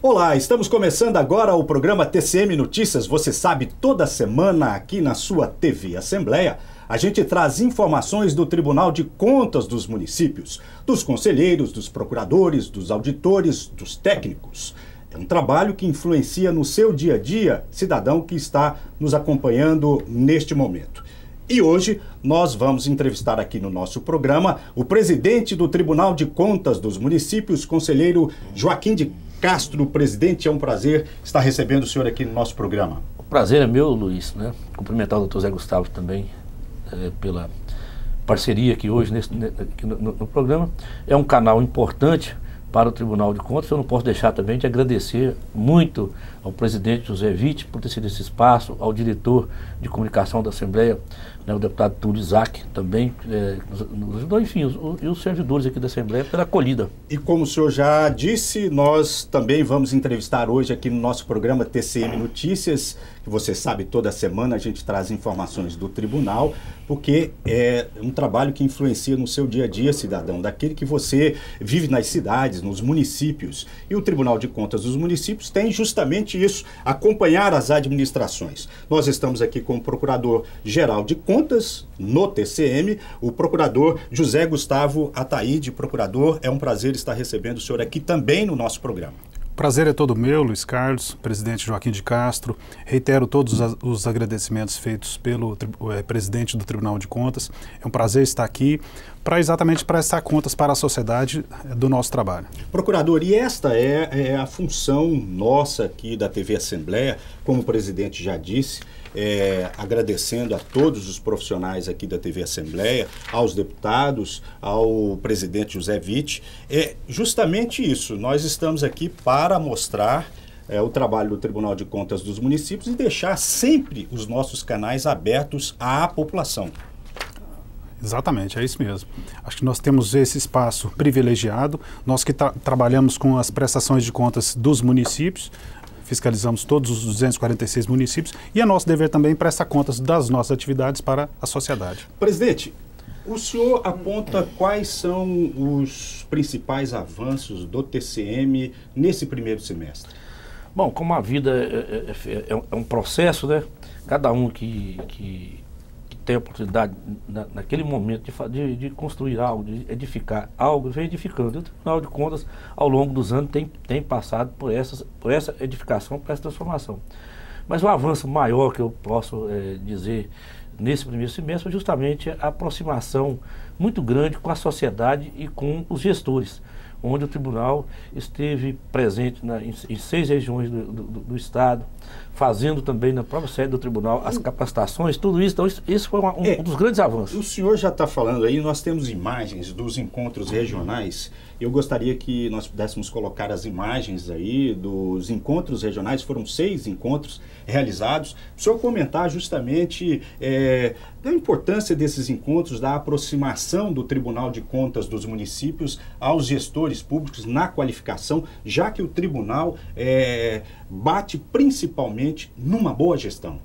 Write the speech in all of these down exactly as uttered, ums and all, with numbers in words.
Olá, estamos começando agora o programa T C M Notícias. Você sabe, toda semana aqui na sua T V Assembleia, a gente traz informações do Tribunal de Contas dos municípios, dos conselheiros, dos procuradores, dos auditores, dos técnicos. É um trabalho que influencia no seu dia a dia, cidadão que está nos acompanhando neste momento. E hoje nós vamos entrevistar aqui no nosso programa o presidente do Tribunal de Contas dos municípios, conselheiro Joaquim de Castro. Presidente, é um prazer estar recebendo o senhor aqui no nosso programa. O prazer é meu, Luiz, né? Cumprimentar o doutor Zé Gustavo também é, pela parceria aqui hoje nesse, aqui no, no, no programa. É um canal importante para o Tribunal de Contas. Eu não posso deixar também de agradecer muito ao presidente José Witt por ter sido esse espaço, ao diretor de comunicação da Assembleia, né, o deputado Túlio Isaac, também é, nos, nos ajudou, enfim, os, os, e os servidores aqui da Assembleia pela acolhida. E como o senhor já disse, nós também vamos entrevistar hoje aqui no nosso programa T C M Notícias, que você sabe, toda semana a gente traz informações do tribunal, porque é um trabalho que influencia no seu dia a dia, cidadão, daquele que você vive nas cidades, nos municípios. E o Tribunal de Contas dos municípios tem justamente isso, acompanhar as administrações. Nós estamos aqui com o Procurador-Geral de Contas, no T C M, o Procurador José Gustavo Ataíde. Procurador, é um prazer estar recebendo o senhor aqui também no nosso programa. Prazer é todo meu, Luiz Carlos, presidente Joaquim de Castro. Reitero todos os, os agradecimentos feitos pelo é, presidente do Tribunal de Contas. É um prazer estar aqui para exatamente prestar contas para a sociedade do nosso trabalho. Procurador, e esta é, é a função nossa aqui da T V Assembleia, como o presidente já disse, é, agradecendo a todos os profissionais aqui da T V Assembleia, aos deputados, ao presidente José Witt. É justamente isso, nós estamos aqui para mostrar é, o trabalho do Tribunal de Contas dos municípios e deixar sempre os nossos canais abertos à população. Exatamente, é isso mesmo. Acho que nós temos esse espaço privilegiado, nós que tra trabalhamos com as prestações de contas dos municípios, fiscalizamos todos os duzentos e quarenta e seis municípios e é nosso dever também prestar contas das nossas atividades para a sociedade. Presidente, o senhor aponta quais são os principais avanços do T C M nesse primeiro semestre? Bom, como a vida é, é, é, é um processo, né? Cada um que, que, que tem a oportunidade na, naquele momento de, de, de construir algo, de edificar algo, vem edificando. E o Tribunal de Contas, ao longo dos anos, tem, tem passado por, essas, por essa edificação, por essa transformação. Mas o avanço maior que eu posso é, dizer nesse primeiro semestre é justamente a aproximação muito grande com a sociedade e com os gestores, onde o tribunal esteve presente na, em, em seis regiões do, do, do estado, fazendo também na própria sede do tribunal as capacitações, tudo isso. Então, isso, isso foi uma, um, é, um dos grandes avanços. O senhor já está falando aí, nós temos imagens dos encontros regionais. Eu gostaria que nós pudéssemos colocar as imagens aí dos encontros regionais. Foram seis encontros realizados. O senhor comentar justamente é, da importância desses encontros, da aproximação do Tribunal de Contas dos municípios aos gestores públicos na qualificação, já que o tribunal é, bate principalmente numa boa gestão.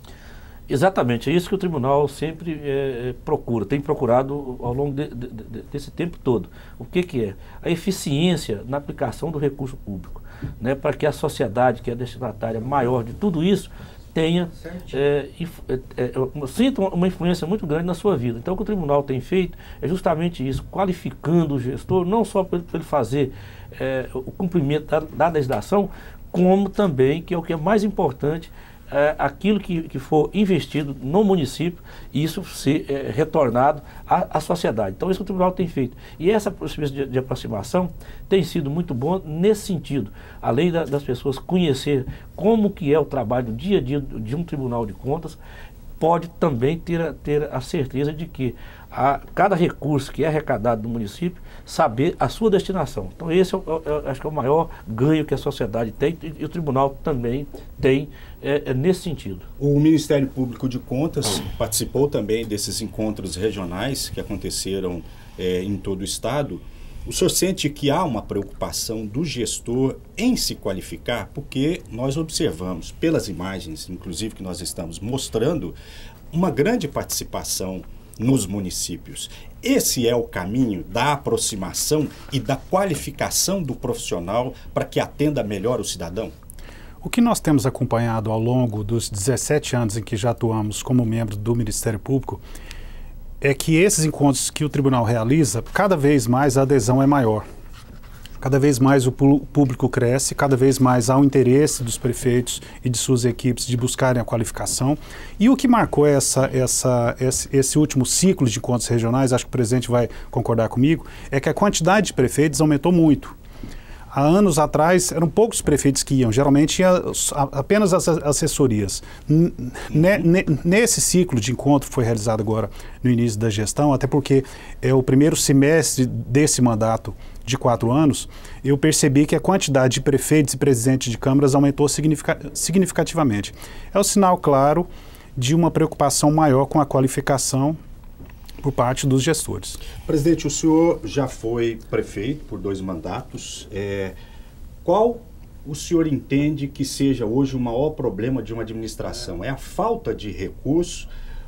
Exatamente, é isso que o tribunal sempre é, procura, tem procurado ao longo de, de, de, desse tempo todo. O que que é? A eficiência na aplicação do recurso público, né, para que a sociedade, que é a destinatária maior de tudo isso, tenha, é, é, é, sinta uma influência muito grande na sua vida. Então o que o tribunal tem feito é justamente isso, qualificando o gestor, não só para ele fazer é, o cumprimento da, da legislação, como também, que é o que é mais importante, é, aquilo que, que for investido no município, isso ser é, retornado à, à sociedade. Então isso que o tribunal tem feito. E essa processo de, de aproximação tem sido muito bom nesse sentido. Além da, das pessoas conhecer como que é o trabalho do dia a dia de um tribunal de contas, pode também ter a, ter a certeza de que a, cada recurso que é arrecadado no município, saber a sua destinação. Então esse é, é, é, acho que é o maior ganho que a sociedade tem e, e o tribunal também tem é, é nesse sentido. O Ministério Público de Contas participou também desses encontros regionais que aconteceram é, em todo o estado. O senhor sente que há uma preocupação do gestor em se qualificar? Porque nós observamos pelas imagens, inclusive que nós estamos mostrando, uma grande participação nos municípios. Esse é o caminho da aproximação e da qualificação do profissional para que atenda melhor o cidadão? O que nós temos acompanhado ao longo dos dezessete anos em que já atuamos como membro do Ministério Público é que esses encontros que o tribunal realiza, cada vez mais a adesão é maior. Cada vez mais o público cresce, cada vez mais há o interesse dos prefeitos e de suas equipes de buscarem a qualificação. E o que marcou essa, essa, esse, esse último ciclo de encontros regionais, acho que o presidente vai concordar comigo, é que a quantidade de prefeitos aumentou muito. Há anos atrás, eram poucos prefeitos que iam, geralmente ia apenas as assessorias. N nesse ciclo de encontro que foi realizado agora no início da gestão, até porque é o primeiro semestre desse mandato de quatro anos, eu percebi que a quantidade de prefeitos e presidentes de câmaras aumentou significa significativamente. É um sinal claro de uma preocupação maior com a qualificação por parte dos gestores. Presidente, o senhor já foi prefeito por dois mandatos. É, qual o senhor entende que seja hoje o maior problema de uma administração? É a falta de recursos?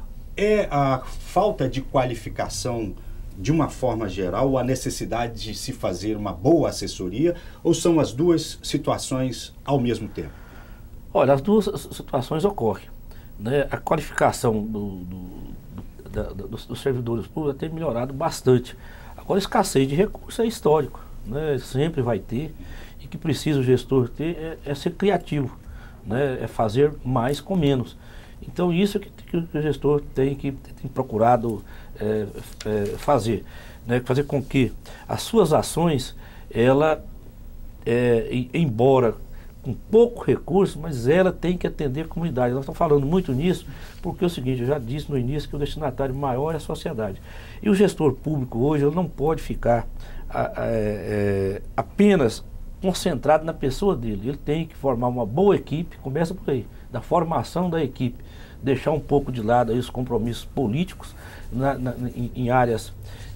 É a falta de qualificação de uma forma geral, ou a necessidade de se fazer uma boa assessoria, ou são as duas situações ao mesmo tempo? Olha, as duas situações ocorrem, né? A qualificação do, do, do, da, dos, dos servidores públicos tem melhorado bastante. Agora, a escassez de recursos é histórico, né? Sempre vai ter, e que precisa o gestor ter é, é ser criativo, né? É fazer mais com menos. Então, isso é que, que o gestor tem que tem procurado é, é, fazer, né? Fazer com que as suas ações, ela, é, e, embora com pouco recurso, mas ela tem que atender a comunidade. Nós estamos falando muito nisso, porque é o seguinte, eu já disse no início que o destinatário maior é a sociedade. E o gestor público hoje, ele não pode ficar a, a, é, apenas concentrado na pessoa dele. Ele tem que formar uma boa equipe, começa por aí, da formação da equipe, deixar um pouco de lado aí os compromissos políticos na, na, em, em áreas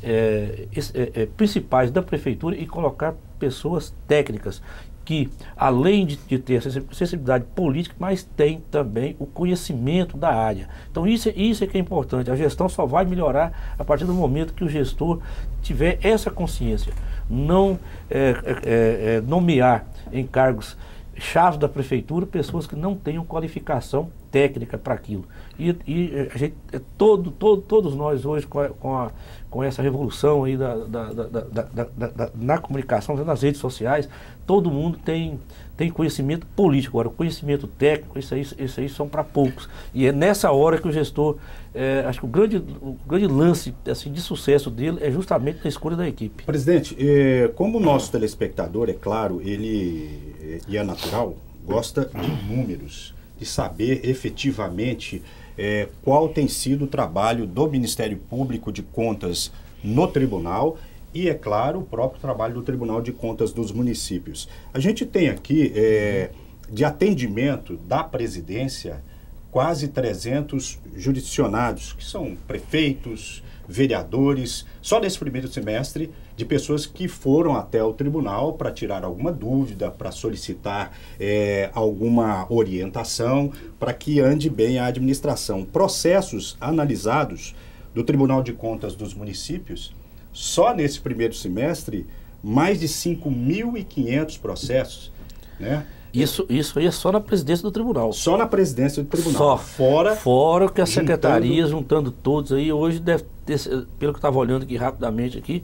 é, é, é, principais da prefeitura e colocar pessoas técnicas que, além de, de ter sensibilidade política, mas tem também o conhecimento da área. Então isso, isso é que é importante. A gestão só vai melhorar a partir do momento que o gestor tiver essa consciência. Não é, é, é, nomear em cargos chave da prefeitura pessoas que não tenham qualificação técnica para aquilo. E, e a gente, todo, todo, todos nós hoje com, a, com, a, com essa revolução aí da, da, da, da, da, da, na comunicação, nas redes sociais, todo mundo tem, tem conhecimento político. Agora, o conhecimento técnico, isso aí, isso aí são para poucos. E é nessa hora que o gestor, é, acho que o grande, o grande lance assim, de sucesso dele é justamente na escolha da equipe. Presidente, eh, como o nosso telespectador, é claro, ele, e é natural, gosta de números, de saber efetivamente eh, qual tem sido o trabalho do Ministério Público de Contas no tribunal e, é claro, o próprio trabalho do Tribunal de Contas dos municípios. A gente tem aqui, eh, de atendimento da presidência, quase trezentos jurisdicionados, que são prefeitos, vereadores, só nesse primeiro semestre, de pessoas que foram até o tribunal para tirar alguma dúvida, para solicitar é, alguma orientação, para que ande bem a administração. Processos analisados do Tribunal de Contas dos municípios, só nesse primeiro semestre, mais de cinco mil e quinhentos processos, né? Isso, isso aí é só na presidência do tribunal. Só na presidência do tribunal. Só. Fora, Fora que a juntando... secretaria, juntando todos aí, hoje deve ter, pelo que eu estava olhando aqui rapidamente aqui,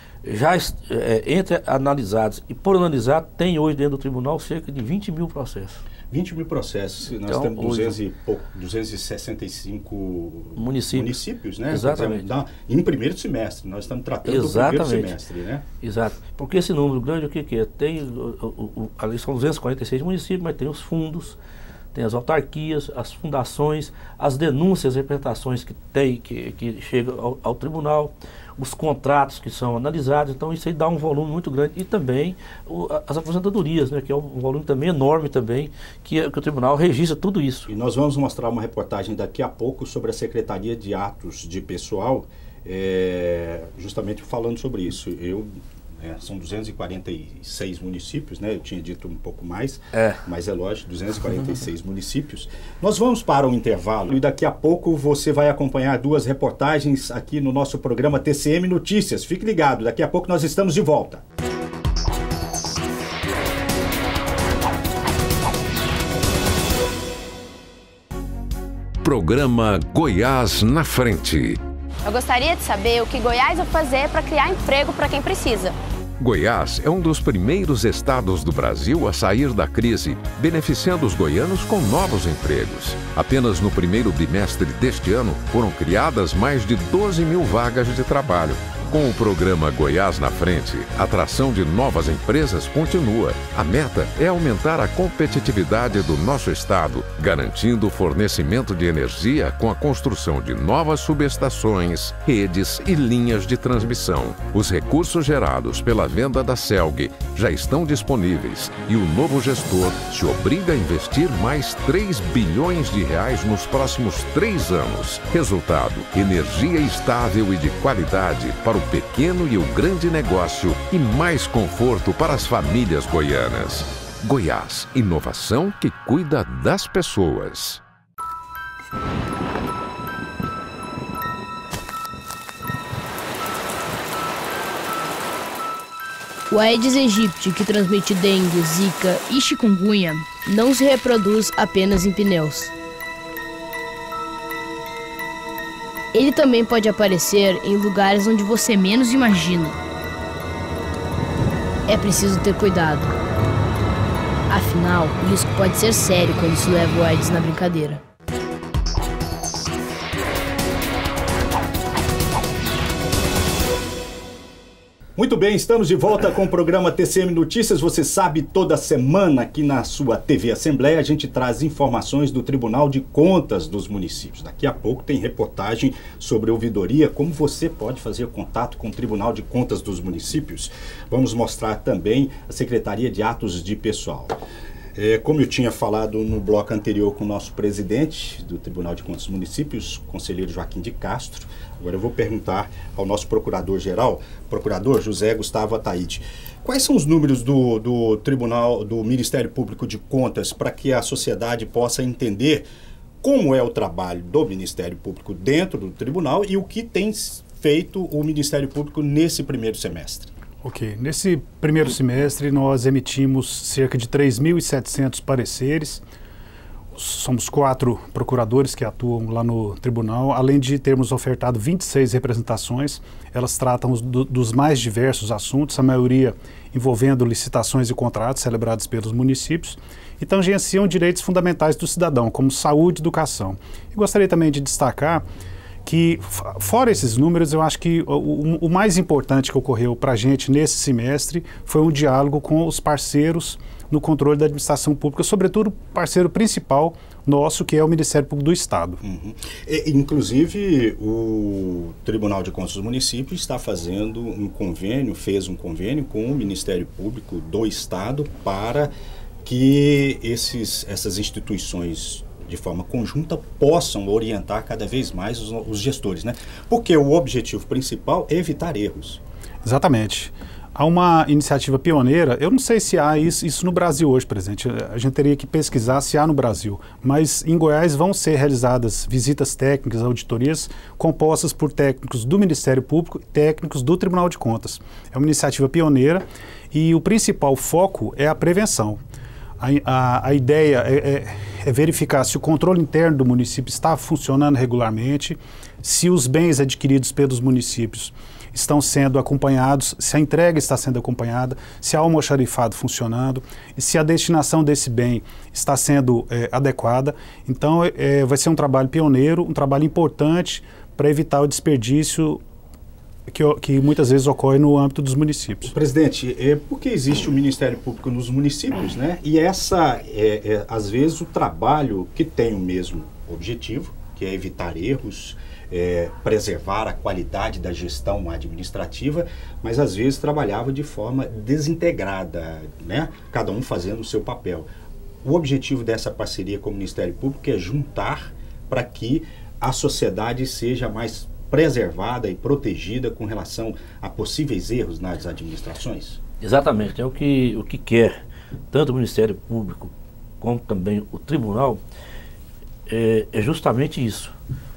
já é, entre analisados e por analisar, tem hoje dentro do tribunal cerca de vinte mil processos. vinte mil processos. Nós Então, temos duzentos hoje, e pouco, duzentos e sessenta e cinco municípios, municípios, né? Exatamente. Dizer, em primeiro semestre. Nós estamos tratando Exatamente. do primeiro semestre, né? Exato. Porque esse número grande, o que, que é? Tem, o, o, o, ali são duzentos e quarenta e seis municípios, mas tem os fundos, tem as autarquias, as fundações, as denúncias, as representações que tem, que, que chegam ao, ao tribunal, os contratos que são analisados. Então isso aí dá um volume muito grande. E também o, as aposentadorias, né, que é um volume também enorme também, que, que o tribunal registra tudo isso. E nós vamos mostrar uma reportagem daqui a pouco sobre a Secretaria de Atos de Pessoal, é, justamente falando sobre isso. Eu É, são duzentos e quarenta e seis municípios, né? Eu tinha dito um pouco mais, é. mas é lógico, duzentos e quarenta e seis municípios. Nós vamos para o intervalo e daqui a pouco você vai acompanhar duas reportagens aqui no nosso programa T C M Notícias. Fique ligado, daqui a pouco nós estamos de volta. Programa Goiás na Frente. Eu gostaria de saber o que Goiás vai fazer para criar emprego para quem precisa. Goiás é um dos primeiros estados do Brasil a sair da crise, beneficiando os goianos com novos empregos. Apenas no primeiro bimestre deste ano foram criadas mais de doze mil vagas de trabalho. Com o programa Goiás na Frente, a atração de novas empresas continua. A meta é aumentar a competitividade do nosso estado, garantindo o fornecimento de energia com a construção de novas subestações, redes e linhas de transmissão. Os recursos gerados pela venda da Celg já estão disponíveis e o novo gestor se obriga a investir mais três bilhões de reais nos próximos três anos. Resultado: energia estável e de qualidade para o pequeno e o grande negócio e mais conforto para as famílias goianas. Goiás, inovação que cuida das pessoas. O Aedes aegypti, que transmite dengue, zika e chikungunya, não se reproduz apenas em pneus. Ele também pode aparecer em lugares onde você menos imagina. É preciso ter cuidado. Afinal, o risco pode ser sério quando se leva o Aedes na brincadeira. Muito bem, estamos de volta com o programa T C M Notícias. Você sabe, toda semana aqui na sua T V Assembleia a gente traz informações do Tribunal de Contas dos municípios. Daqui a pouco tem reportagem sobre ouvidoria, como você pode fazer contato com o Tribunal de Contas dos municípios. Vamos mostrar também a Secretaria de Atos de Pessoal. É, como eu tinha falado no bloco anterior com o nosso presidente do Tribunal de Contas dos Municípios, conselheiro Joaquim de Castro, agora eu vou perguntar ao nosso procurador-geral, procurador José Gustavo Ataíde, quais são os números do, do Tribunal, do Ministério Público de Contas, para que a sociedade possa entender como é o trabalho do Ministério Público dentro do tribunal e o que tem feito o Ministério Público nesse primeiro semestre? Ok. Nesse primeiro semestre, nós emitimos cerca de três mil e setecentos pareceres. Somos quatro procuradores que atuam lá no tribunal, além de termos ofertado vinte e seis representações. Elas tratam do, dos mais diversos assuntos, a maioria envolvendo licitações e contratos celebrados pelos municípios, e tangenciam direitos fundamentais do cidadão, como saúde e educação. E gostaria também de destacar que, fora esses números, eu acho que o, o mais importante que ocorreu para a gente nesse semestre foi um diálogo com os parceiros no controle da administração pública, sobretudo o parceiro principal nosso, que é o Ministério Público do Estado. Uhum. E, inclusive, o Tribunal de Contas dos Municípios está fazendo um convênio, fez um convênio com o Ministério Público do Estado para que esses, essas instituições de forma conjunta, possam orientar cada vez mais os, os gestores, né? Porque o objetivo principal é evitar erros. Exatamente. Há uma iniciativa pioneira, eu não sei se há isso, isso no Brasil hoje, presidente, a gente teria que pesquisar se há no Brasil, mas em Goiás vão ser realizadas visitas técnicas, auditorias, compostas por técnicos do Ministério Público e técnicos do Tribunal de Contas. É uma iniciativa pioneira e o principal foco é a prevenção. A, a, a ideia é, é, é verificar se o controle interno do município está funcionando regularmente, se os bens adquiridos pelos municípios estão sendo acompanhados, se a entrega está sendo acompanhada, se há o almoxarifado funcionando e se a destinação desse bem está sendo é, adequada. Então é, vai ser um trabalho pioneiro, um trabalho importante para evitar o desperdício Que, que muitas vezes ocorre no âmbito dos municípios. Presidente, é porque existe o Ministério Público nos municípios, né? E essa, é, é, às vezes, o trabalho que tem o mesmo objetivo, que é evitar erros, é, preservar a qualidade da gestão administrativa, mas às vezes trabalhava de forma desintegrada, né? Cada um fazendo o seu papel. O objetivo dessa parceria com o Ministério Público é juntar para que a sociedade seja mais preservada e protegida com relação a possíveis erros nas administrações? Exatamente, é o que, o que quer tanto o Ministério Público como também o Tribunal, é, é justamente isso,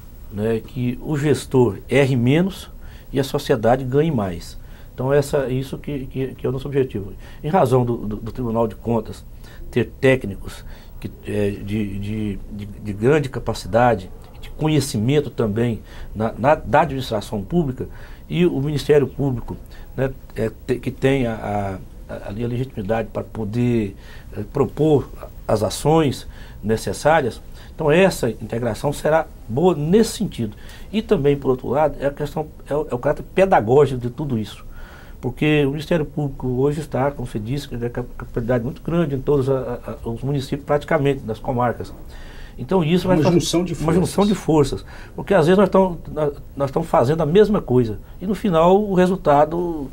né, que o gestor erre menos e a sociedade ganhe mais. Então essa, isso que, que, que é o nosso objetivo. Em razão do, do, do Tribunal de Contas ter técnicos que, é, de, de, de, de grande capacidade, de conhecimento também na, na, da administração pública, e o Ministério Público, né, é, te, que tem a, a, a, a legitimidade para poder é, propor as ações necessárias. Então essa integração será boa nesse sentido. E também, por outro lado, é a questão, é o, é o caráter pedagógico de tudo isso. Porque o Ministério Público hoje está, como você disse, com uma capacidade muito grande em todos a, a, os municípios, praticamente, das comarcas. Então isso uma vai fazer junção de forças. Uma junção de forças. Porque às vezes nós estamos, nós, nós estamos fazendo a mesma coisa. E no final o resultado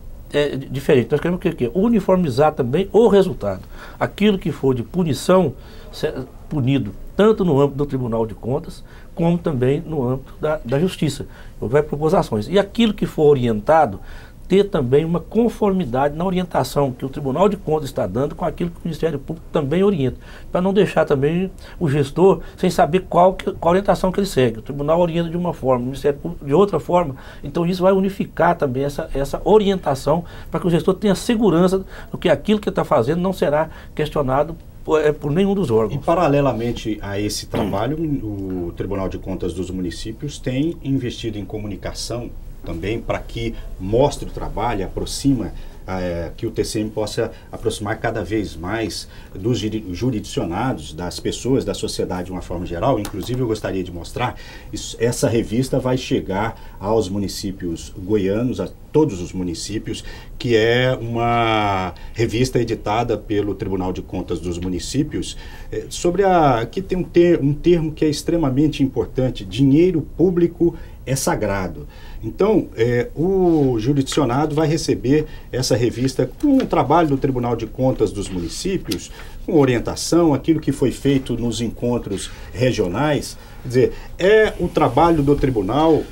é diferente. Nós queremos o quê? Uniformizar também o resultado. Aquilo que for de punição, ser punido tanto no âmbito do Tribunal de Contas, como também no âmbito da, da Justiça. Vai propor ações. E aquilo que for orientado, ter também uma conformidade na orientação que o Tribunal de Contas está dando com aquilo que o Ministério Público também orienta, para não deixar também o gestor sem saber qual, que, qual orientação que ele segue. O Tribunal orienta de uma forma, o Ministério Público de outra forma, então isso vai unificar também essa, essa orientação para que o gestor tenha segurança do que aquilo que ele está fazendo não será questionado por, é, por nenhum dos órgãos. E paralelamente a esse trabalho, o Tribunal de Contas dos Municípios tem investido em comunicação também para que mostre o trabalho, aproxima, é, que o T C M possa aproximar cada vez mais dos jurisdicionados, das pessoas, da sociedade de uma forma geral. Inclusive eu gostaria de mostrar, isso, essa revista vai chegar aos municípios goianos, a todos os municípios, que é uma revista editada pelo Tribunal de Contas dos Municípios, é, sobre a, aqui tem um, ter, um termo que é extremamente importante: dinheiro público é sagrado. Então, é, o jurisdicionado vai receber essa revista com o trabalho do Tribunal de Contas dos Municípios, com orientação, aquilo que foi feito nos encontros regionais. Quer dizer, é o trabalho do tribunal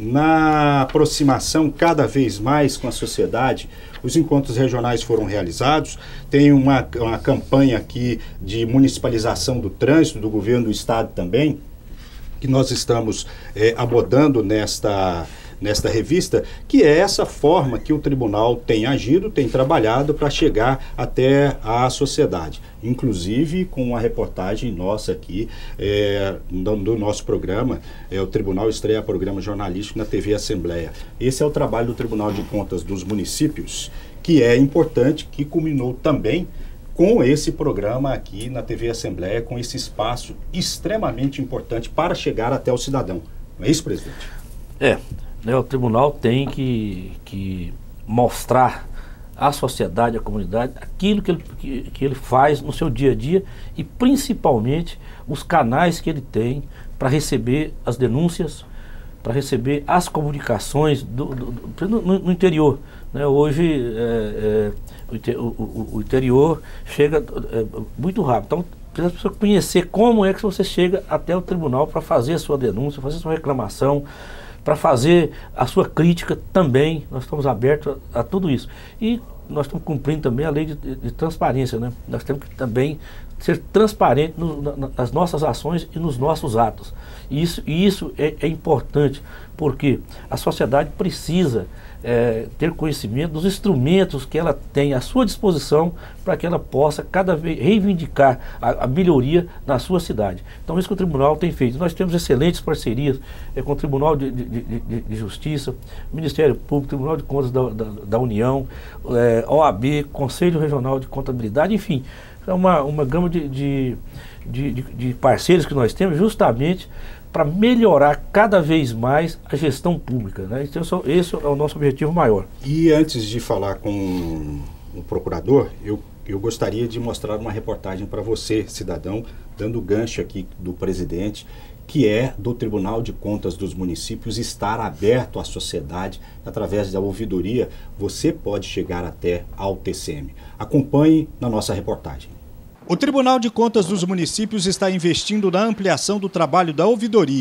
na aproximação cada vez mais com a sociedade. Os encontros regionais foram realizados, tem uma, uma campanha aqui de municipalização do trânsito do governo do estado também, que nós estamos é, abordando nesta, nesta revista, que é essa forma que o tribunal tem agido, tem trabalhado para chegar até a sociedade. Inclusive com uma reportagem nossa aqui, é, do, do nosso programa, é, o Tribunal estreia programa jornalístico na T V Assembleia. Esse é o trabalho do Tribunal de Contas dos Municípios, que é importante, que culminou também com esse programa aqui na T V Assembleia, com esse espaço extremamente importante para chegar até o cidadão. Não é isso, presidente? É, né, o tribunal tem que, que mostrar à sociedade, à comunidade, aquilo que ele, que, que ele faz no seu dia a dia e principalmente os canais que ele tem para receber as denúncias, para receber as comunicações do, do, do, no, no interior. Né? Hoje é, é, o, o, o interior chega é, muito rápido. Então precisa a pessoa conhecer como é que você chega até o tribunal para fazer a sua denúncia, fazer a sua reclamação, para fazer a sua crítica também. Nós estamos abertos a, a tudo isso. E nós estamos cumprindo também a lei de, de, de transparência, né? Nós temos que também ser transparente no, na, nas nossas ações e nos nossos atos. E isso, e isso é, é importante, porque a sociedade precisa é, ter conhecimento dos instrumentos que ela tem à sua disposição para que ela possa cada vez reivindicar a, a melhoria na sua cidade. Então isso que o tribunal tem feito. Nós temos excelentes parcerias é, com o Tribunal de, de, de, de Justiça, Ministério Público, Tribunal de Contas da, da, da União, é, O A B, Conselho Regional de Contabilidade, enfim, é uma, uma gama de, de, de, de, de parceiros que nós temos justamente para melhorar cada vez mais a gestão pública, né? Então, esse é o nosso objetivo maior. E antes de falar com o procurador, eu, eu gostaria de mostrar uma reportagem para você, cidadão, dando gancho aqui do presidente, que é do Tribunal de Contas dos Municípios estar aberto à sociedade através da ouvidoria. Você pode chegar até ao T C M. Acompanhe na nossa reportagem. O Tribunal de Contas dos Municípios está investindo na ampliação do trabalho da ouvidoria.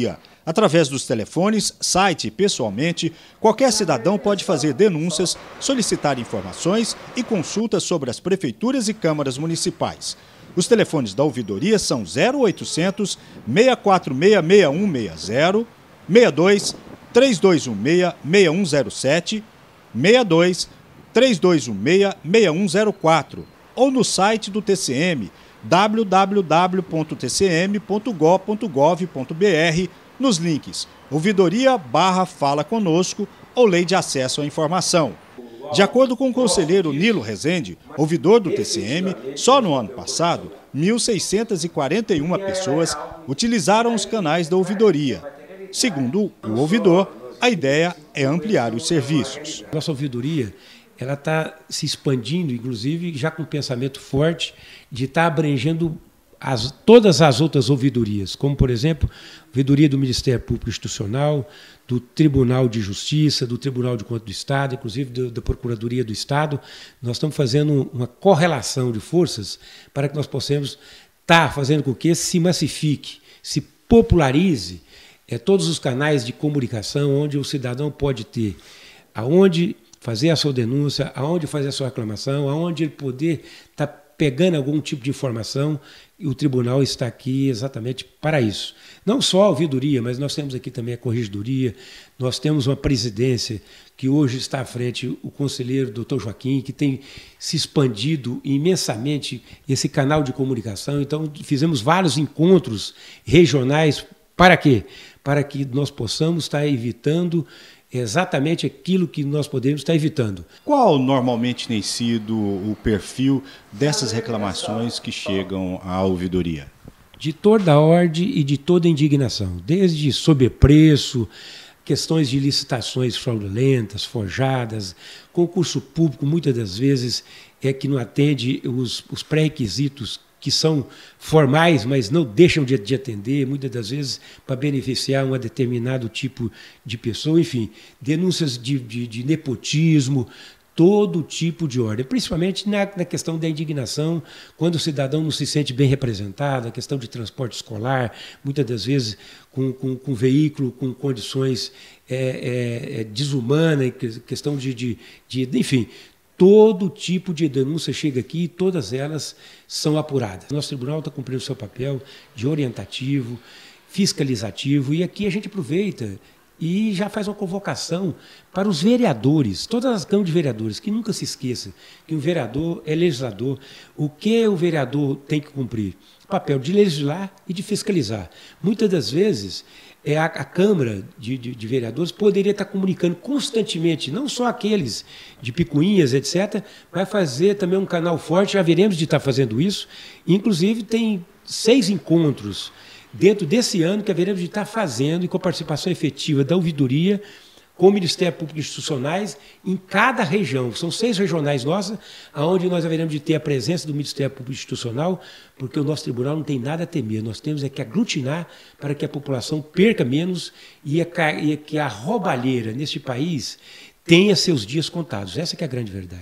Através dos telefones, site e pessoalmente, qualquer cidadão pode fazer denúncias, solicitar informações e consultas sobre as prefeituras e câmaras municipais. Os telefones da ouvidoria são zero oitocentos, seis quatro seis, seis um seis zero, seis dois, três dois um seis, seis um zero sete, seis dois, três dois um seis, seis um zero quatro ou no site do T C M, w w w ponto t c m ponto gov ponto gov ponto b r, nos links ouvidoria barra fala conosco ou lei de acesso à informação. De acordo com o conselheiro Nilo Rezende, ouvidor do T C M, só no ano passado, mil seiscentas e quarenta e uma pessoas utilizaram os canais da ouvidoria. Segundo o ouvidor, a ideia é ampliar os serviços. Nossa ouvidoria ela está se expandindo, inclusive, já com um pensamento forte de estar tá abrangendo as, todas as outras ouvidorias, como, por exemplo, a ouvidoria do Ministério Público Institucional, do Tribunal de Justiça, do Tribunal de Contas do Estado, inclusive do, da Procuradoria do Estado. Nós estamos fazendo uma correlação de forças para que nós possamos estar tá fazendo com que se massifique, se popularize é, todos os canais de comunicação onde o cidadão pode ter, aonde fazer a sua denúncia, aonde fazer a sua reclamação, aonde ele poder estar tá pegando algum tipo de informação, e o tribunal está aqui exatamente para isso. Não só a ouvidoria, mas nós temos aqui também a corregedoria, nós temos uma presidência que hoje está à frente, o conselheiro doutor Joaquim, que tem se expandido imensamente esse canal de comunicação. Então, fizemos vários encontros regionais. Para quê? Para que nós possamos estar evitando exatamente aquilo que nós podemos estar evitando. Qual normalmente tem sido o perfil dessas reclamações que chegam à ouvidoria? De toda a ordem e de toda a indignação, desde sobrepreço, questões de licitações fraudulentas, forjadas, concurso público, muitas das vezes, é que não atende os, os pré-requisitos que são formais, mas não deixam de, de atender, muitas das vezes para beneficiar um determinado tipo de pessoa, enfim, denúncias de, de, de nepotismo, todo tipo de ordem, principalmente na, na questão da indignação, quando o cidadão não se sente bem representado, a questão de transporte escolar, muitas das vezes com, com, com veículo, com condições é, é, desumanas, questão de, de, de enfim, todo tipo de denúncia chega aqui e todas elas são apuradas. Nosso tribunal está cumprindo o seu papel de orientativo, fiscalizativo, e aqui a gente aproveita e já faz uma convocação para os vereadores, todas as câmaras de vereadores, que nunca se esqueça que o vereador é legislador. O que o vereador tem que cumprir? O papel de legislar e de fiscalizar. Muitas das vezes, é a, a Câmara de, de, de Vereadores poderia estar comunicando constantemente, não só aqueles de picuinhas, etcétera, vai fazer também um canal forte, já veremos de estar fazendo isso. Inclusive, tem seis encontros dentro desse ano que haveremos de estar fazendo, e com a participação efetiva da ouvidoria, com o Ministério Público Institucionais, em cada região. São seis regionais nossas, onde nós haveremos de ter a presença do Ministério Público Institucional, porque o nosso tribunal não tem nada a temer. Nós temos é que aglutinar para que a população perca menos e que a roubalheira neste país tenha seus dias contados. Essa que é a grande verdade.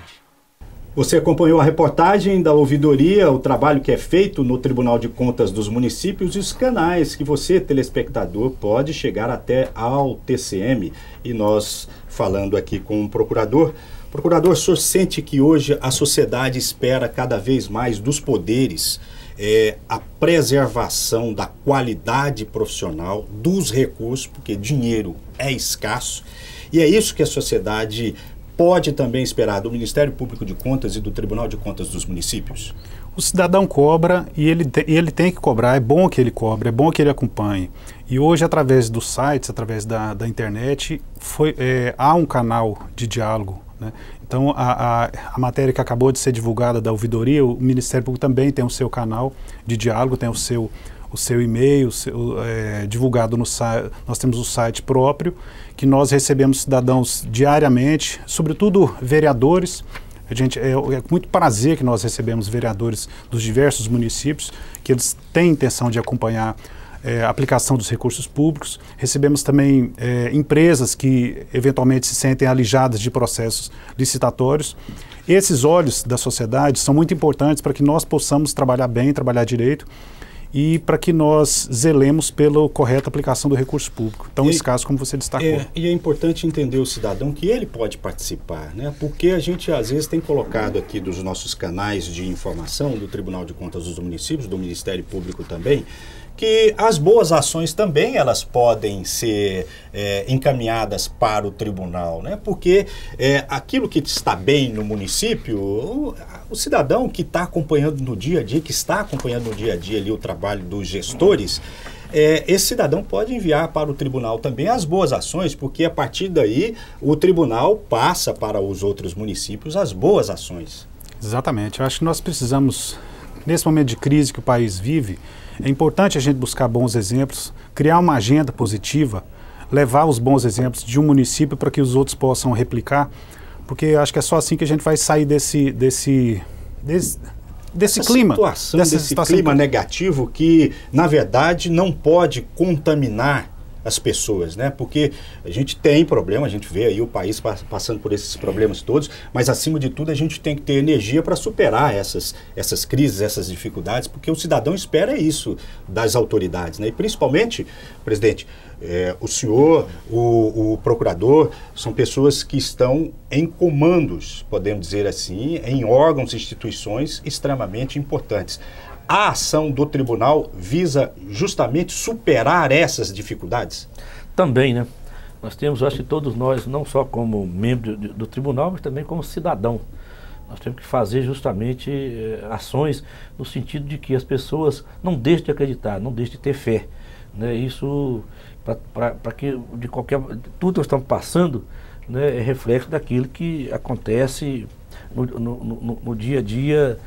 Você acompanhou a reportagem da ouvidoria, o trabalho que é feito no Tribunal de Contas dos Municípios e os canais que você, telespectador, pode chegar até ao T C M. E nós, falando aqui com o procurador, procurador, o senhor sente que hoje a sociedade espera cada vez mais dos poderes é, a preservação da qualidade profissional, dos recursos, porque dinheiro é escasso, e é isso que a sociedade pode também esperar do Ministério Público de Contas e do Tribunal de Contas dos Municípios? O cidadão cobra e ele, te, ele tem que cobrar, é bom que ele cobre, é bom que ele acompanhe. E hoje, através dos sites, através da, da internet, foi, é, há um canal de diálogo, né? Então, a, a, a matéria que acabou de ser divulgada da ouvidoria, o Ministério Público também tem o seu canal de diálogo, tem o seu, o seu e-mail seu, é, divulgado no site. Nós temos o site próprio, que nós recebemos cidadãos diariamente, sobretudo vereadores. A gente, é, é com muito prazer que nós recebemos vereadores dos diversos municípios, que eles têm intenção de acompanhar é, a aplicação dos recursos públicos. Recebemos também é, empresas que eventualmente se sentem alijadas de processos licitatórios. Esses olhos da sociedade são muito importantes para que nós possamos trabalhar bem, trabalhar direito. e para que nós zelemos pela correta aplicação do recurso público. Então, e, nesse caso, como você destacou. É, e é importante entender o cidadão que ele pode participar, né? Porque a gente, às vezes, tem colocado aqui dos nossos canais de informação, do Tribunal de Contas dos Municípios, do Ministério Público também, que as boas ações também elas podem ser é, encaminhadas para o tribunal, né? Porque é, aquilo que está bem no município, o, o cidadão que está acompanhando no dia a dia, que está acompanhando no dia a dia ali o trabalho dos gestores, é, esse cidadão pode enviar para o tribunal também as boas ações, porque a partir daí o tribunal passa para os outros municípios as boas ações. Exatamente. Eu acho que nós precisamos, nesse momento de crise que o país vive, é importante a gente buscar bons exemplos, criar uma agenda positiva, levar os bons exemplos de um município para que os outros possam replicar, porque eu acho que é só assim que a gente vai sair desse, desse, desse, desse Essa clima. Situação, dessa desse situação clima negativo que, na verdade, não pode contaminar as pessoas, né? Porque a gente tem problema, a gente vê aí o país passando por esses problemas todos, mas acima de tudo a gente tem que ter energia para superar essas, essas crises, essas dificuldades, porque o cidadão espera isso das autoridades, né? E principalmente, presidente, é, o senhor, o, o procurador, são pessoas que estão em comandos, podemos dizer assim, em órgãos e instituições extremamente importantes. A ação do tribunal visa justamente superar essas dificuldades? Também, né? Nós temos, acho que todos nós, não só como membro do, do tribunal, mas também como cidadão. Nós temos que fazer justamente eh, ações no sentido de que as pessoas não deixem de acreditar, não deixem de ter fé, né? Isso, para que de qualquer... Tudo que nós estamos passando, né, é reflexo daquilo que acontece no, no, no, no dia a dia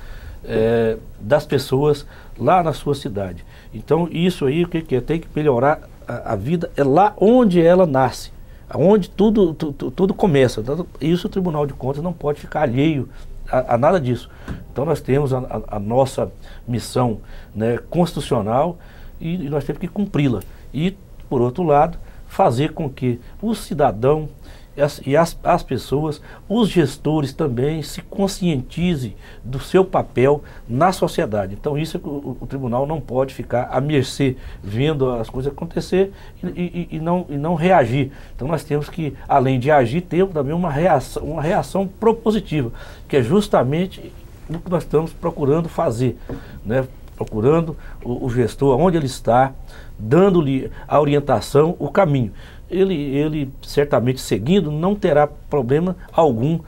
É, das pessoas lá na sua cidade. Então isso aí, o que, que é? Tem que melhorar a, a vida, é lá onde ela nasce, onde tudo, tu, tu, tudo começa. Então, isso o Tribunal de Contas não pode ficar alheio a, a nada disso. Então nós temos a, a, a nossa missão, né, constitucional e, e nós temos que cumpri-la. E, por outro lado, fazer com que o cidadão As, e as, as pessoas, os gestores também se conscientizem do seu papel na sociedade. Então isso é que o, o tribunal não pode ficar à mercê, vendo as coisas acontecer e, e, e, não, e não reagir. Então nós temos que, além de agir, ter também uma reação, uma reação propositiva, que é justamente o que nós estamos procurando fazer, né? Procurando o, o gestor, onde ele está, dando-lhe a orientação, o caminho. Ele, ele certamente seguindo não terá problema algum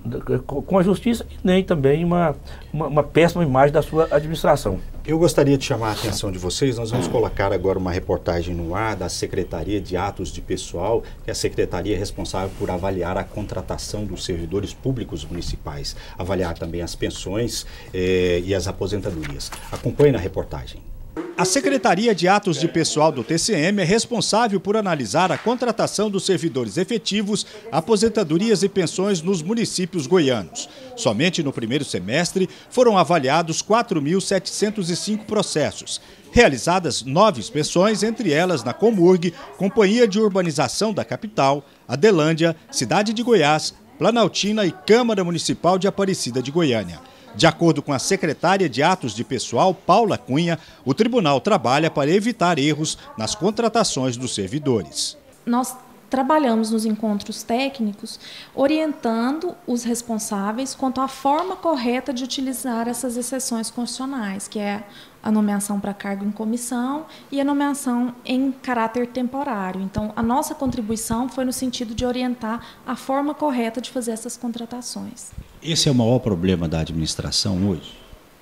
com a justiça e nem também uma, uma, uma péssima imagem da sua administração. Eu gostaria de chamar a atenção de vocês, nós vamos colocar agora uma reportagem no ar da Secretaria de Atos de Pessoal, que é a secretaria responsável por avaliar a contratação dos servidores públicos municipais, avaliar também as pensões eh, e as aposentadorias. Acompanhe na reportagem. A Secretaria de Atos de Pessoal do T C M é responsável por analisar a contratação dos servidores efetivos, aposentadorias e pensões nos municípios goianos. Somente no primeiro semestre foram avaliados quatro mil setecentos e cinco processos. Realizadas nove inspeções, entre elas na Comurg, Companhia de Urbanização da Capital, Adelândia, Cidade de Goiás, Planaltina e Câmara Municipal de Aparecida de Goiânia. De acordo com a secretária de Atos de Pessoal, Paula Cunha, o tribunal trabalha para evitar erros nas contratações dos servidores. Nós trabalhamos nos encontros técnicos orientando os responsáveis quanto à forma correta de utilizar essas exceções constitucionais, que é a nomeação para cargo em comissão e a nomeação em caráter temporário. Então, a nossa contribuição foi no sentido de orientar a forma correta de fazer essas contratações. Esse é o maior problema da administração hoje?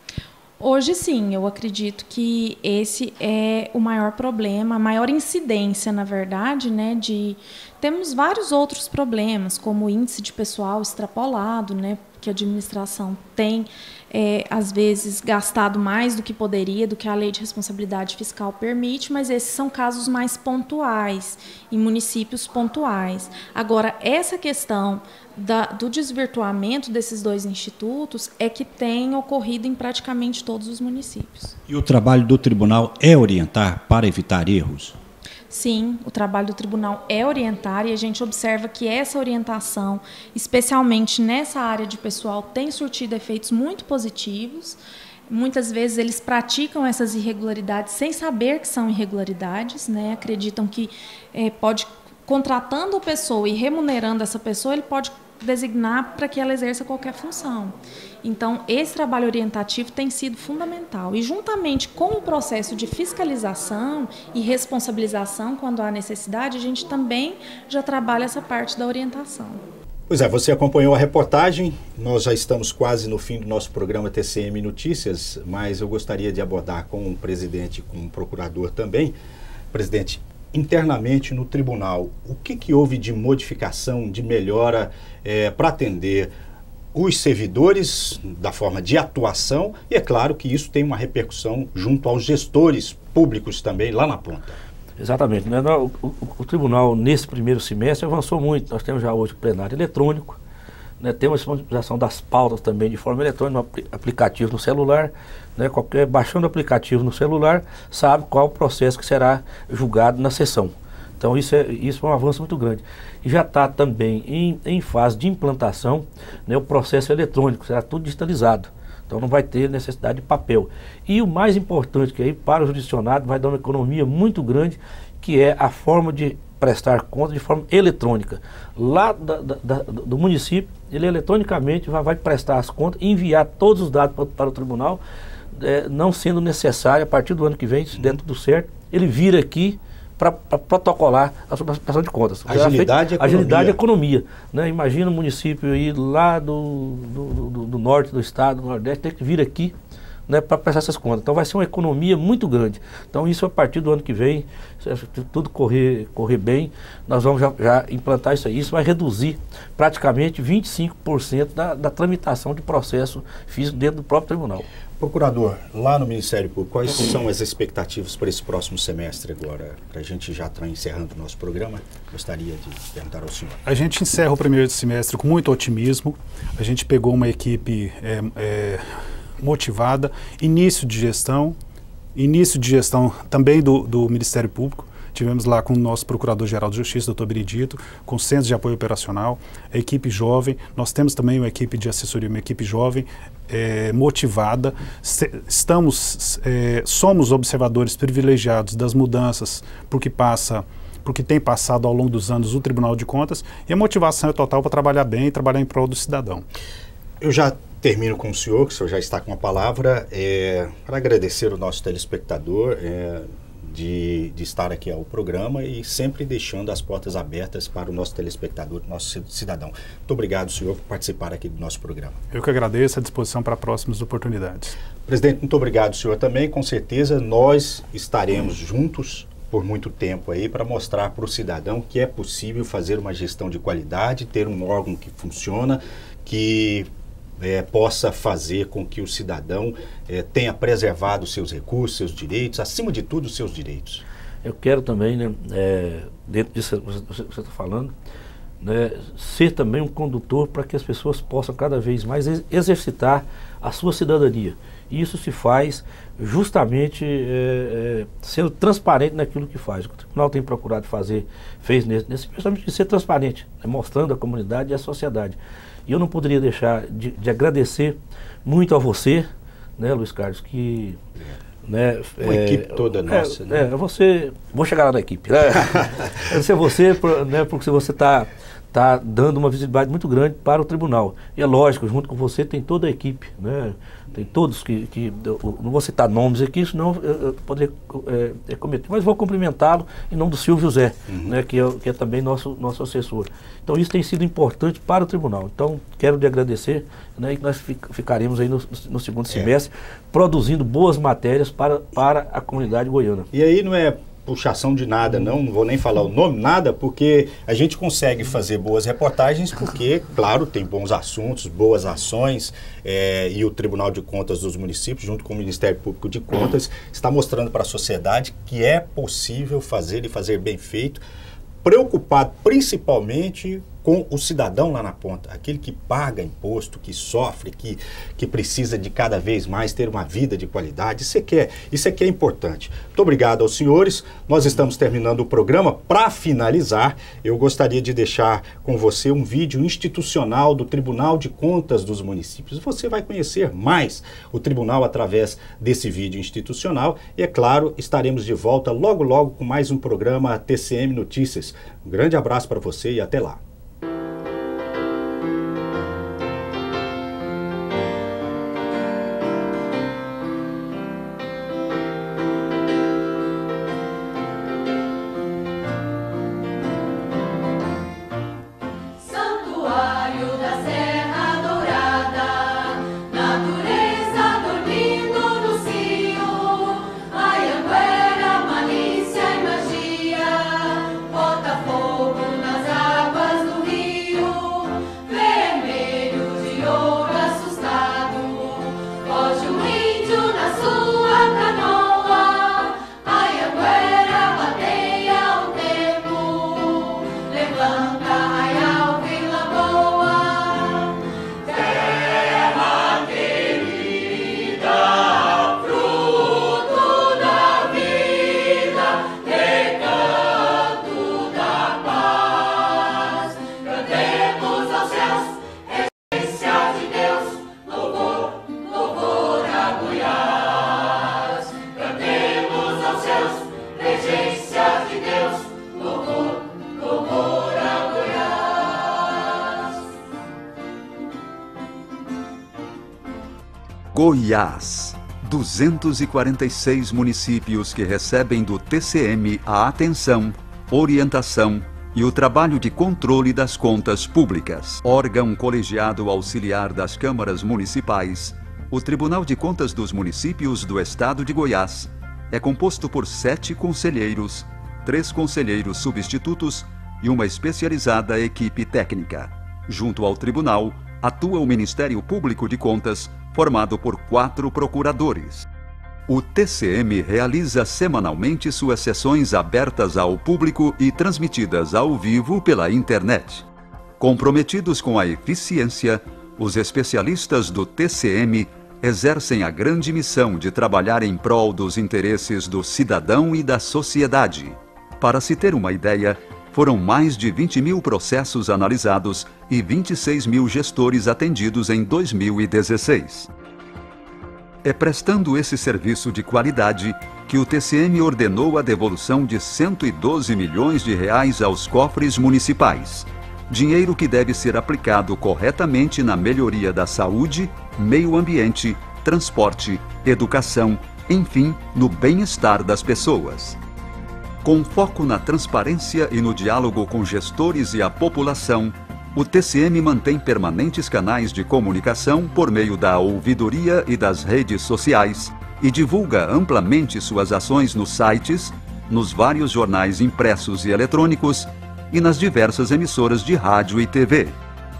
Hoje, sim, eu acredito que esse é o maior problema, a maior incidência, na verdade, né, de... Temos vários outros problemas, como o índice de pessoal extrapolado, né, que a administração tem, é, às vezes, gastado mais do que poderia, do que a lei de responsabilidade fiscal permite, mas esses são casos mais pontuais, em municípios pontuais. Agora, essa questão da, do desvirtuamento desses dois institutos é que tem ocorrido em praticamente todos os municípios. E o trabalho do tribunal é orientar para evitar erros? Sim, o trabalho do tribunal é orientar e a gente observa que essa orientação, especialmente nessa área de pessoal, tem surtido efeitos muito positivos. Muitas vezes eles praticam essas irregularidades sem saber que são irregularidades, né? Acreditam que é, pode, contratando a pessoa e remunerando essa pessoa, ele pode designar para que ela exerça qualquer função. Então, esse trabalho orientativo tem sido fundamental. E, juntamente com o processo de fiscalização e responsabilização, quando há necessidade, a gente também já trabalha essa parte da orientação. Pois é, você acompanhou a reportagem, nós já estamos quase no fim do nosso programa T C M Notícias, mas eu gostaria de abordar com o presidente, com o procurador também. Presidente, internamente no tribunal, o que, que houve de modificação, de melhora é, para atender os servidores da forma de atuação? E é claro que isso tem uma repercussão junto aos gestores públicos também lá na ponta. Exatamente. Né? O, o, o tribunal, nesse primeiro semestre, avançou muito. Nós temos já hoje o plenário eletrônico, né? Temos a disponibilização das pautas também de forma eletrônica, no aplicativo no celular. Né? Qualquer, baixando o aplicativo no celular, sabe qual o processo que será julgado na sessão. Então isso é, isso é um avanço muito grande. E já está também em, em fase de implantação, né, o processo eletrônico, será tudo digitalizado. Então não vai ter necessidade de papel. E o mais importante que aí para o jurisdicionado vai dar uma economia muito grande, que é a forma de prestar conta de forma eletrônica. Lá da, da, da, do município, ele eletronicamente vai, vai prestar as contas e enviar todos os dados para, para o tribunal, é, não sendo necessário, a partir do ano que vem, se der tudo certo, ele vir aqui para protocolar a sua prestação de contas. Agilidade e economia. Agilidade e economia. Né? Imagina um município aí lá do, do, do, do norte do estado, do nordeste, ter que vir aqui, né, para prestar essas contas. Então vai ser uma economia muito grande. Então isso a partir do ano que vem, se tudo correr, correr bem, nós vamos já, já implantar isso aí. Isso vai reduzir praticamente vinte e cinco por cento da, da tramitação de processo físico dentro do próprio tribunal. Procurador, lá no Ministério Público, quais são as expectativas para esse próximo semestre agora? Para a gente já estar encerrando o nosso programa, gostaria de perguntar ao senhor. A gente encerra o primeiro semestre com muito otimismo. A gente pegou uma equipe é, é, motivada, início de gestão, início de gestão também do, do Ministério Público. Tivemos lá com o nosso Procurador-Geral de Justiça, doutor Benedito, com centros de apoio operacional, a equipe jovem. Nós temos também uma equipe de assessoria, uma equipe jovem, é, motivada. Estamos, é, somos observadores privilegiados das mudanças porque passa, porque tem passado ao longo dos anos o Tribunal de Contas, e a motivação é total para trabalhar bem e trabalhar em prol do cidadão. Eu já termino com o senhor, que o senhor já está com a palavra, é, para agradecer o nosso telespectador, é, De, de estar aqui ao programa e sempre deixando as portas abertas para o nosso telespectador, nosso cidadão. Muito obrigado, senhor, por participar aqui do nosso programa. Eu que agradeço, à disposição para próximas oportunidades. Presidente, muito obrigado, senhor, também. Com certeza nós estaremos juntos por muito tempo aí para mostrar para o cidadão que é possível fazer uma gestão de qualidade, ter um órgão que funciona, que É, possa fazer com que o cidadão é, tenha preservado os seus recursos, seus direitos, acima de tudo os seus direitos. Eu quero também, né, é, dentro disso que você está falando, né, ser também um condutor para que as pessoas possam cada vez mais ex exercitar a sua cidadania. E isso se faz justamente é, é, sendo transparente naquilo que faz. O tribunal tem procurado fazer, fez nesse, nesse justamente de ser transparente, né, mostrando a comunidade e a sociedade. E eu não poderia deixar de, de agradecer muito a você, né, Luiz Carlos, que... Né, Uma é, equipe toda nossa. É, né? é, você... Vou chegar lá na equipe. Né? Agradecer a você, né, porque você está tá dando uma visibilidade muito grande para o tribunal. E é lógico, junto com você tem toda a equipe, né? Tem todos que, que... Não vou citar nomes aqui, senão eu, eu poderia é, é, cometer. Mas vou cumprimentá-lo em nome do Silvio Zé, uhum. né, que, é, que é também nosso, nosso assessor. Então isso tem sido importante para o tribunal. Então quero lhe agradecer, né, e nós fic, ficaremos aí no, no segundo é. semestre produzindo boas matérias para, para a comunidade goiana. E aí não é puxação de nada, não, não vou nem falar o nome, nada, porque a gente consegue fazer boas reportagens porque, claro, tem bons assuntos, boas ações, é, e o Tribunal de Contas dos municípios, junto com o Ministério Público de Contas, está mostrando para a sociedade que é possível fazer e fazer bem feito, preocupado principalmente com o cidadão lá na ponta, aquele que paga imposto, que sofre, que, que precisa de cada vez mais ter uma vida de qualidade. Isso é que é, isso é que é importante. Muito obrigado aos senhores. Nós estamos terminando o programa. Para finalizar, eu gostaria de deixar com você um vídeo institucional do Tribunal de Contas dos Municípios. Você vai conhecer mais o tribunal através desse vídeo institucional e, é claro, estaremos de volta logo logo com mais um programa T C M Notícias. Um grande abraço para você e até lá. Goiás, duzentos e quarenta e seis municípios que recebem do T C M a atenção, orientação e o trabalho de controle das contas públicas. Órgão colegiado auxiliar das câmaras municipais, o Tribunal de Contas dos Municípios do Estado de Goiás é composto por sete conselheiros, três conselheiros substitutos e uma especializada equipe técnica. Junto ao tribunal, atua o Ministério Público de Contas, formado por quatro procuradores. O T C M realiza semanalmente suas sessões abertas ao público e transmitidas ao vivo pela internet. Comprometidos com a eficiência, os especialistas do T C M exercem a grande missão de trabalhar em prol dos interesses do cidadão e da sociedade. Para se ter uma ideia, foram mais de vinte mil processos analisados e vinte e seis mil gestores atendidos em dois mil e dezesseis. É prestando esse serviço de qualidade que o T C M ordenou a devolução de cento e doze milhões de reais aos cofres municipais. Dinheiro que deve ser aplicado corretamente na melhoria da saúde, meio ambiente, transporte, educação, enfim, no bem-estar das pessoas. Com foco na transparência e no diálogo com gestores e a população, o T C M mantém permanentes canais de comunicação por meio da ouvidoria e das redes sociais e divulga amplamente suas ações nos sites, nos vários jornais impressos e eletrônicos e nas diversas emissoras de rádio e T V.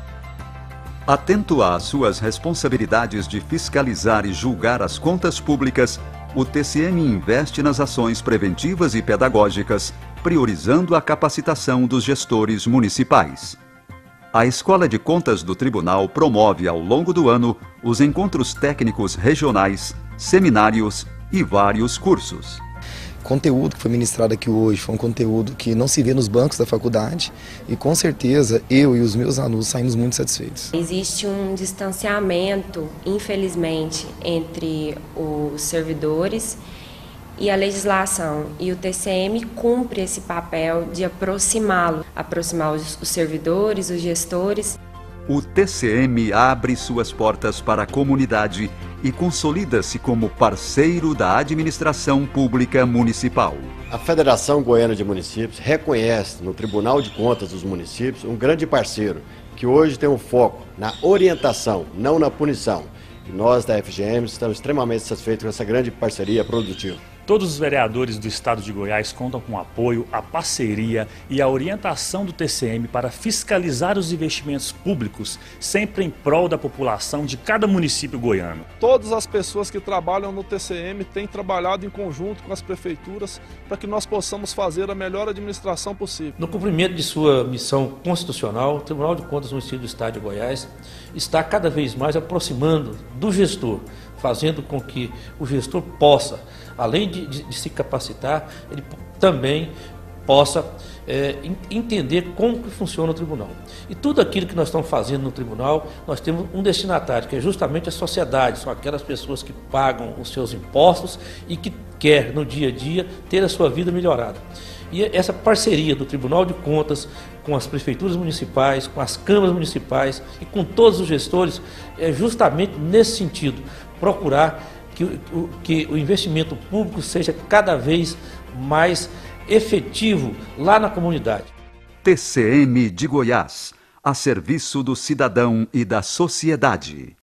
Atento às suas responsabilidades de fiscalizar e julgar as contas públicas, o T C M investe nas ações preventivas e pedagógicas, priorizando a capacitação dos gestores municipais. A Escola de Contas do Tribunal promove ao longo do ano os encontros técnicos regionais, seminários e vários cursos. O conteúdo que foi ministrado aqui hoje foi um conteúdo que não se vê nos bancos da faculdade e com certeza eu e os meus alunos saímos muito satisfeitos. Existe um distanciamento, infelizmente, entre os servidores e a legislação, e o T C M cumpre esse papel de aproximá-lo, aproximar os, os servidores, os gestores. O T C M abre suas portas para a comunidade e consolida-se como parceiro da administração pública municipal. A Federação Goiana de Municípios reconhece no Tribunal de Contas dos Municípios um grande parceiro que hoje tem um foco na orientação, não na punição. E nós da F G M estamos extremamente satisfeitos com essa grande parceria produtiva. Todos os vereadores do estado de Goiás contam com o apoio, a parceria e a orientação do T C M para fiscalizar os investimentos públicos, sempre em prol da população de cada município goiano. Todas as pessoas que trabalham no T C M têm trabalhado em conjunto com as prefeituras para que nós possamos fazer a melhor administração possível. No cumprimento de sua missão constitucional, o Tribunal de Contas do município do estado de Goiás está cada vez mais aproximando do gestor, fazendo com que o gestor possa, além de, de, de se capacitar, ele também possa é, entender como que funciona o tribunal. E tudo aquilo que nós estamos fazendo no tribunal, nós temos um destinatário, que é justamente a sociedade, são aquelas pessoas que pagam os seus impostos e que quer, no dia a dia, ter a sua vida melhorada. E essa parceria do Tribunal de Contas com as prefeituras municipais, com as câmaras municipais e com todos os gestores é justamente nesse sentido, procurar que o, que o investimento público seja cada vez mais efetivo lá na comunidade. T C M de Goiás, a serviço do cidadão e da sociedade.